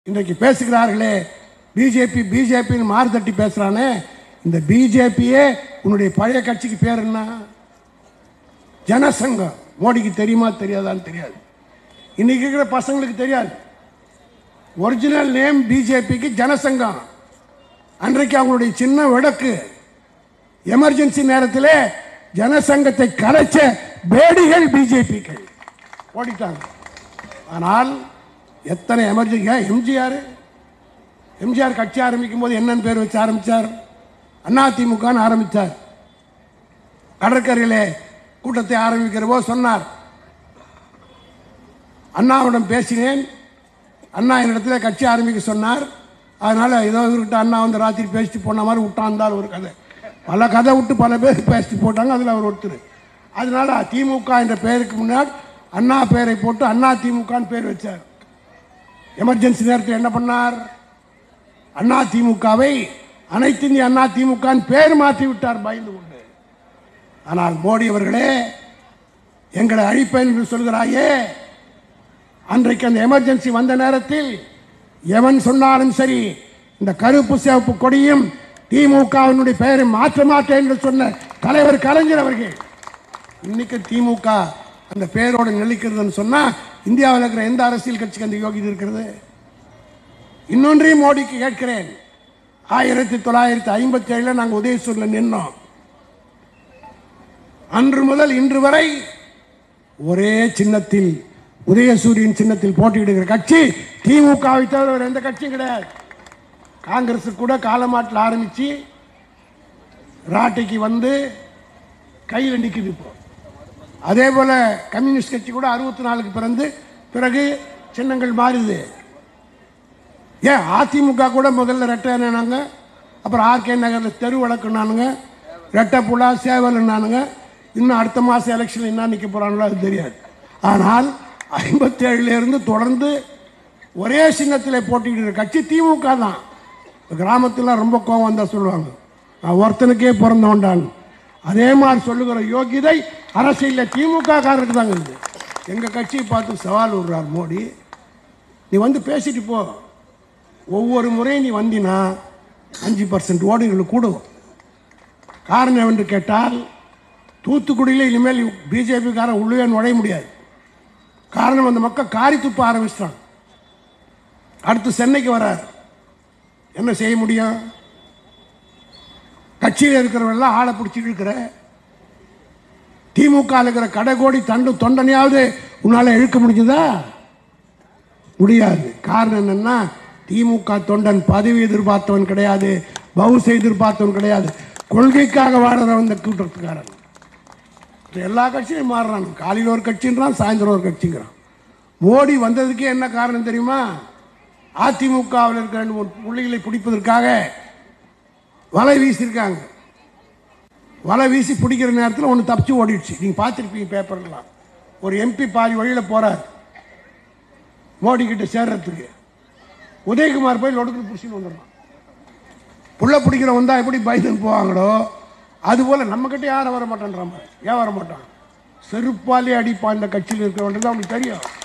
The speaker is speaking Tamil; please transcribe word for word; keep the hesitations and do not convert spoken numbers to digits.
இன்றைக்கு பேசுகிறார்களே பிஜேபி பிஜேபின்னு மாறு தட்டி பேசுறானே, இந்த பிஜேபியே உன்னுடைய பழைய கட்சிக்கு பேர் என்ன? ஜனசங்கம். மோடிக்கு தெரியுமா தெரியாதான்னு தெரியாது, இன்னைக்கு இருக்கிற பசங்களுக்கு தெரியாது. ஒரிஜினல் நேம் பிஜேபிக்கு ஜனசங்கம். அன்றைக்கு அவங்களுடைய சின்ன வழக்கு எமர்ஜென்சி நேரத்தில் ஜனசங்கத்தை கலைச்ச பேடிகள் பிஜேபிக்கள் ஓடிட்டாங்க. ஆனால் எத்தனை எமர்ஜென்சி, எம்ஜிஆர் எம்ஜிஆர் கட்சி ஆரம்பிக்கும் போது என்னன்னு பேர் வச்சு ஆரம்பிச்சார்? அதிமுக ஆரம்பித்தார். கடற்கரையிலே கூட்டத்தை ஆரம்பிக்கிற போது சொன்னார், அண்ணாவிடம் பேசினேன், அண்ணா என்னிடத்துல கட்சி ஆரம்பிக்க சொன்னார், அதனால ஏதோ இவர்கிட்ட அண்ணா வந்து ராத்திரி பேசிட்டு போன மாதிரி விட்டான். ஒரு கதை, பல கதை விட்டு பல பேர் பேசிட்டு போட்டாங்க, அதில் அவர் ஒருத்தர். அதனால திமுக என்ற பெயருக்கு முன்னாடி அண்ணா பெயரை போட்டு அண்ணா திமுகன்னு பேர் வச்சார். எமர்ஜென்சி நேரத்தில் என்ன பண்ணார்? அண்ணா திமுகவை அனைத்து இந்திய அண்ணா திமுக பேர் மாற்றி விட்டார் பயந்து கொண்டு. ஆனால் மோடி அவர்களே, எங்களை அழிப்பேன் என்று சொல்கிறாயே, அன்றைக்கு அந்த எமர்ஜென்சி வந்த நேரத்தில் எவன் சொன்னாலும் சரி, இந்த கருப்பு சிவப்பு கொடியும் திமுகவினுடைய பெயரை மாற்ற மாட்டேன் என்று சொன்ன தலைவர் கலைஞர் அவர்கள், இன்னைக்கு திமுக அந்த பெயரோடு நிலைக்கிறதுன்னு சொன்னா இந்தியாவில் இருக்கிற எந்த அரசியல் கட்சிக்கு அந்த யோகிதை இருக்கிறது? இன்னொன்றையும் மோடிக்கு கேட்கிறேன். ஆயிரத்தி தொள்ளாயிரத்தி ஐம்பத்தி ஏழுல நாங்கள் உதயசூரில் நின்னோம். அன்று முதல் இன்று வரை ஒரே சின்னத்தில், உதயசூரியன் சின்னத்தில் போட்டியிடுகிற கட்சி திமுகவை தவிர வேறு எந்த கட்சியும் கிடையாது. காங்கிரஸ் கூட காலமாட்டில் ஆரம்பிச்சு ராட்டைக்கு வந்து கையில் நிற்குது. இப்போ அதே போல கம்யூனிஸ்ட் கட்சி கூட அறுபத்தி நாலுக்கு பிறந்து பிறகு சின்னங்கள் மாறுது. ஏன் அதிமுக கூட முதல்ல ரெட்டைனானுங்க, அப்புறம் ஆர்கே நகரில் தெரு வழக்குனானுங்க, ரெட்டை புலா சேவல்னானுங்க. இன்னும் அடுத்த மாதம் எலெக்ஷன் என்ன நிற்க போகிறாங்களோ அது தெரியாது. ஆனால் ஐம்பத்தி ஏழுல இருந்து தொடர்ந்து ஒரே சின்னத்தில் போட்டிக்கிட்டு கட்சி திமுக தான். கிராமத்தில் ரொம்ப கோவம் வந்தால் சொல்லுவாங்க, நான் ஒருத்தனுக்கே பிறந்தவன்டான். அதே மாதிரி சொல்லுகிற யோகிதை அரசியலில் திமுக காரருக்கு தாங்க இருக்குது. எங்கள் கட்சியை பார்த்து சவால் விடுறார் மோடி, நீ வந்து பேசிட்டு போ, ஒவ்வொரு முறையும் நீ வந்தினா அஞ்சு பர்சன்ட் ஓடு எங்களுக்கு கூடும். காரணம் என்று கேட்டால், தூத்துக்குடியில் இனிமேல் பிஜேபிக்காரன் உள்ளே நுழைய முடியாது. காரணம், அந்த மக்கள் காரி துப்ப ஆரம்பிச்சிட்டான். அடுத்து சென்னைக்கு வரார், என்ன செய்ய முடியும்? கட்சியில் இருக்கிறவெல்லாம் ஆளை பிடிச்சி இழுக்கிற, திமுக இருக்கிற கடைகோடி தண்டு தொண்டனையாவது உன்னால இழுக்க முடிஞ்சதா? முடியாது. காரணம் என்னன்னா, திமுக தொண்டன் பதவி எதிர்பார்த்தவன் கிடையாது, பவுசை எதிர்பார்த்தவன் கிடையாது, கொள்கைக்காக வாழறவன் இந்த கூட்டத்துக்காரன். எல்லா கட்சியும் மாறுறான், காலையில் ஒரு கட்சின்றான், சாயந்தரம் ஒரு கட்சிங்கிறான். மோடி வந்ததுக்கே என்ன காரணம் தெரியுமா? அதிமுகவில் இருக்கிற ரெண்டு மூணு புள்ளிகளை பிடிப்பதற்காக வலை வீசியிருக்காங்க. வலை வீசி பிடிக்கிற நேரத்தில் ஒன்று தப்பிச்சு ஓடிடுச்சு. நீங்கள் பார்த்துருப்பீங்க பேப்பர்லாம். ஒரு எம்பி பாதி வழியில் போறார் மோடி கிட்ட சேர்றதுக்கு, உதயகுமார் போய் லொடுக்கு பிடிச்சின்னு வந்துடுறான். புள்ள பிடிக்கிற வந்தா எப்படி பைதன் போவாங்களோ அதுபோல நம்ம கிட்ட யாரும் வர மாட்டேன்றான். ஏன் வர மாட்டான்? செருப்பாலே அடிப்பான் இந்த கட்சியில் இருக்கிறவன்றது அவனுக்கு தெரியும்.